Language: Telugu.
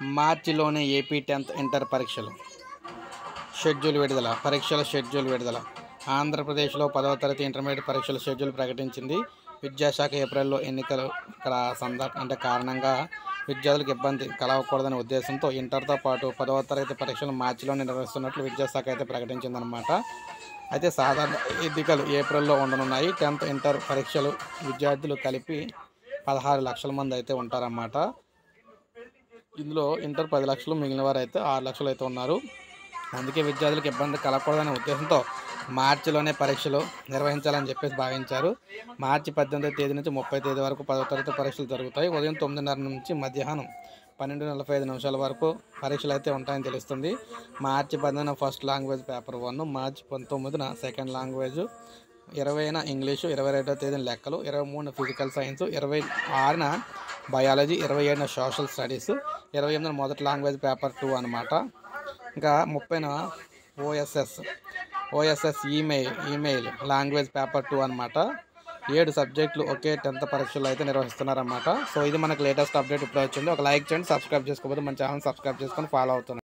మార్చిలోనే ఏపీ 10th ఇంటర్ పరీక్షల షెడ్యూల్ విడుదల. ఆంధ్రప్రదేశ్లో 10వ తరగతి ఇంటర్మీడియట్ పరీక్షల షెడ్యూల్ ప్రకటించింది. విద్యాశాఖ ఏప్రిల్లో ఎన్నికలు కారణంగా విద్యార్థులకు ఇబ్బంది కలగకూడదనే ఉద్దేశంతో ఇంటర్తో పాటు 10వ తరగతి పరీక్షలు మార్చిలో నిర్వహిస్తున్నట్లు విద్యాశాఖ అయితే ప్రకటించిందనమాట. అయితే సాధారణ ఎన్నికలు ఏప్రిల్లో ఉండనున్నాయి. 10th ఇంటర్ పరీక్షలు విద్యార్థులు కలిపి 16 లక్షల మంది అయితే ఉంటారన్నమాట. ఇందులో ఇంటర్ 10 లక్షలు, మిగిలిన వారు అయితే 6 లక్షలు అయితే ఉన్నారు. అందుకే విద్యార్థులకు ఇబ్బంది కలగకూడదనే ఉద్దేశంతో మార్చిలోనే పరీక్షలు నిర్వహించాలని చెప్పేసి భావించారు. మార్చి 18వ తేదీ నుంచి 30వ తేదీ వరకు 10వ తరగతి పరీక్షలు జరుగుతాయి. ఉదయం 9:30 నుంచి మధ్యాహ్నం 12:45 వరకు పరీక్షలు అయితే ఉంటాయని తెలుస్తుంది. మార్చి 10న ఫస్ట్ లాంగ్వేజ్ పేపర్ 1, మార్చి 19న సెకండ్ లాంగ్వేజ్, 20న ఇంగ్లీషు, 22వ తేదీన లెక్కలు, 23న ఫిజికల్ సైన్స్, 26న బయాలజీ, 27న సోషల్ స్టడీస్, 28న మొదటి లాంగ్వేజ్ పేపర్ 2 అనమాట. ఇంకా 30న ఓఎస్ఎస్ ఈమెయిల్ లాంగ్వేజ్ పేపర్ 2 అనమాట. 7 సబ్జెక్టులు ఒకే 10th పరీక్షలు అయితే నిర్వహిస్తున్నారన్నమాట. సో ఇది మనకు లేటెస్ట్ అప్డేట్ ఇప్పుడు వచ్చింది. ఒక లైక్ చేయండి, సబ్స్క్రైబ్ చేసుకోకపోతే మన ఛానల్ సబ్స్క్రైబ్ చేసుకొని ఫాలో అవుతుంది.